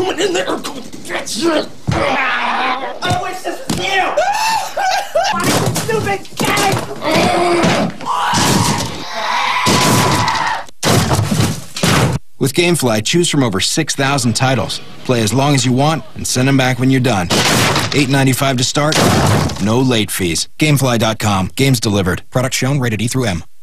coming in there. That's it. I wish this was you. Stupid game. With Gamefly, choose from over 6,000 titles. Play as long as you want and send them back when you're done. $8.95 to start. No late fees. Gamefly.com. Games delivered. Product shown rated E through M.